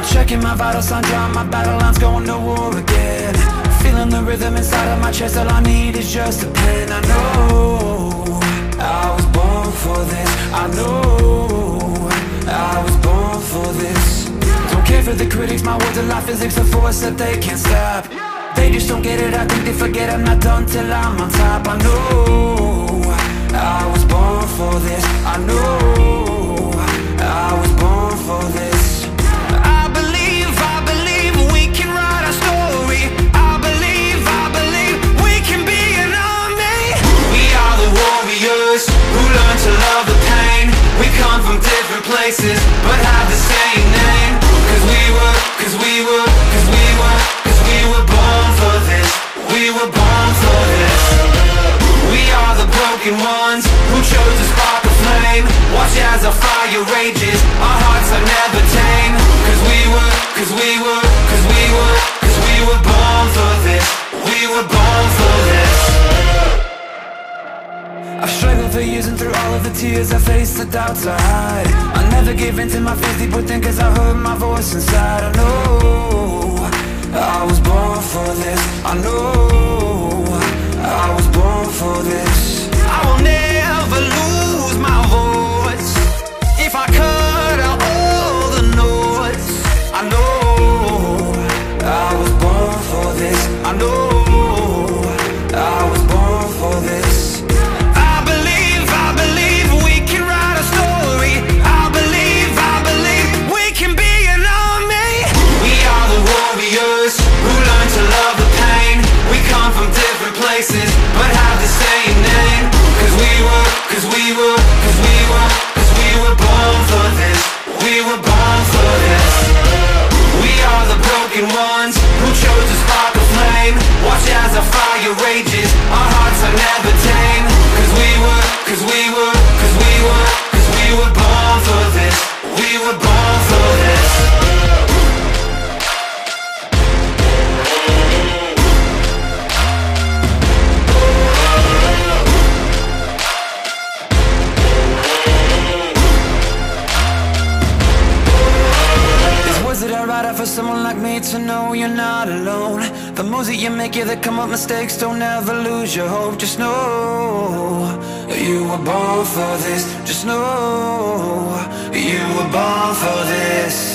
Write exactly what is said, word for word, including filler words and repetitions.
checking my vital signs, drawing my battle lines, going to war again. Feeling the rhythm inside of my chest, all I need is just a pen. I know I was born for this, I know I was born for this. Don't care for the critics, my words are like physics, a force that they can't stop. They just don't get it, I think they forget I'm not done till I'm on top. I know I was born for this, I know I was born for this. I believe, I believe we can write our story. I believe, I believe we can be an army. We are the warriors who learn to love the pain. We come from different places but have the same name. Cause we were, cause we were, cause we were, cause we were born for this. We were born for this. We are the broken ones who chose to spark a flame. Watch as our fire rages, our hearts are never tame. Cause we were, cause we were, cause we were, cause we were born for this. We were born for this. I've struggled for years and through all of the tears I faced, the doubts I hide. I never gave in to my fears deep within, cause I heard my voice inside. I know I was born for this, I know I was born for this. I will never lose my voice if I cut out all the noise. I know I was born for this, I know I was born for this. I believe, I believe we can write a story. I believe, I believe we can be an army. We are the warriors who learn to love the pain. We come from different places but have the same name. Cause we were, cause we were, cause we were, cause we were born for this. We were born for this. We are the broken ones who chose to spark a flame. Watch as our fire rages, our hearts are never tame. Cause we were, cause we were, cause we were, cause we were born for this. We were born for this. For someone like me to know you're not alone. The moves that you make, yeah, that come up mistakes. Don't ever lose your hope. Just know you were born for this. Just know you were born for this.